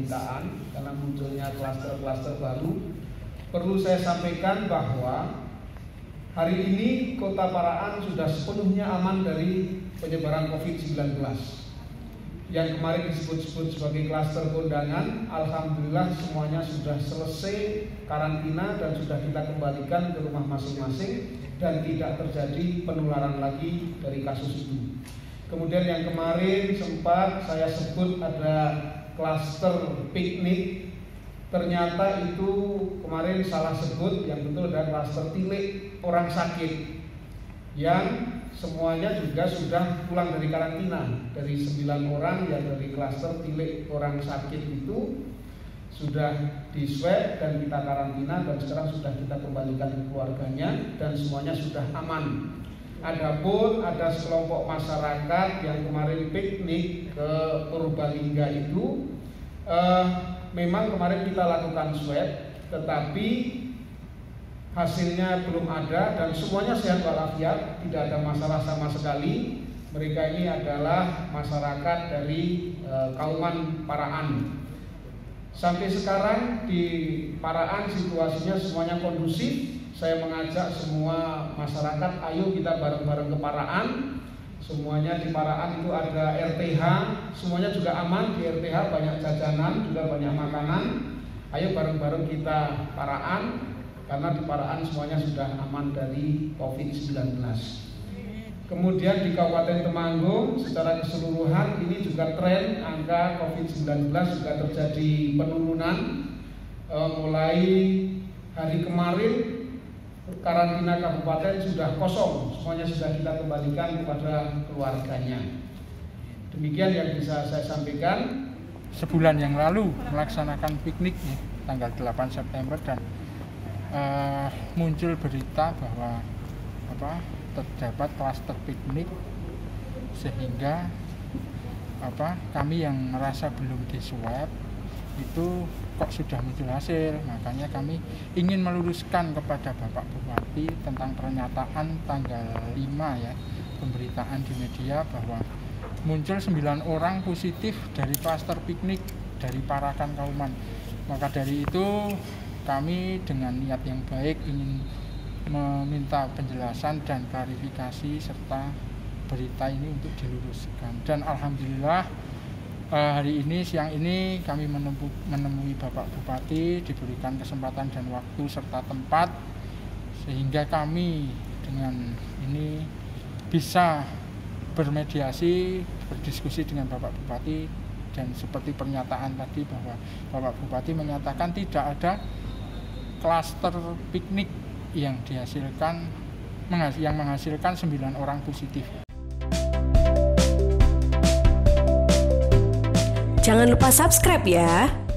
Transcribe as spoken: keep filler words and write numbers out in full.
pemberitaan karena munculnya klaster-klaster baru. Perlu saya sampaikan bahwa hari ini Kota Paraan sudah sepenuhnya aman dari penyebaran covid sembilan belas. Yang kemarin disebut-sebut sebagai klaster kondangan, alhamdulillah semuanya sudah selesai karantina dan sudah kita kembalikan ke rumah masing-masing dan tidak terjadi penularan lagi dari kasus itu. Kemudian yang kemarin sempat saya sebut ada klaster piknik, ternyata itu kemarin salah sebut, yang betul ada klaster tilik orang sakit yang semuanya juga sudah pulang dari karantina. Dari sembilan orang yang dari klaster tilik orang sakit itu sudah di swab dan kita karantina dan sekarang sudah kita kembalikan ke keluarganya dan semuanya sudah aman. Adapun ada sekelompok masyarakat yang kemarin piknik ke Purbalingga itu eh, memang kemarin kita lakukan swab, tetapi hasilnya belum ada dan semuanya sehat walafiat, tidak ada masalah sama sekali. Mereka ini adalah masyarakat dari e, Kauman Paraan. Sampai sekarang di Paraan situasinya semuanya kondusif. Saya mengajak semua masyarakat, ayo kita bareng-bareng ke Paraan. Semuanya di Paraan itu ada R T H, semuanya juga aman. Di R T H banyak jajanan, juga banyak makanan. Ayo bareng-bareng kita Paraan, karena di Paraan semuanya sudah aman dari covid sembilan belas. Kemudian di Kabupaten Temanggung secara keseluruhan ini juga tren angka covid sembilan belas juga terjadi penurunan. E, mulai hari kemarin karantina kabupaten sudah kosong, semuanya sudah kita kembalikan kepada keluarganya. Demikian yang bisa saya sampaikan. Sebulan yang lalu melaksanakan piknik nih, tanggal delapan September dan Uh, muncul berita bahwa apa terdapat klaster piknik sehingga apa kami yang merasa belum diswab itu kok sudah muncul hasil. Makanya kami ingin meluruskan kepada Bapak Bupati tentang pernyataan tanggal lima ya, pemberitaan di media bahwa muncul sembilan orang positif dari klaster piknik dari Parakan Kauman. Maka dari itu kami dengan niat yang baik ingin meminta penjelasan dan klarifikasi serta berita ini untuk diluruskan. Dan alhamdulillah hari ini, siang ini kami menemui, menemui Bapak Bupati, diberikan kesempatan dan waktu serta tempat sehingga kami dengan ini bisa bermediasi, berdiskusi dengan Bapak Bupati. Dan seperti pernyataan tadi bahwa Bapak Bupati menyatakan tidak ada klaster piknik yang dihasilkan yang menghasilkan sembilan orang positif. Jangan lupa subscribe ya.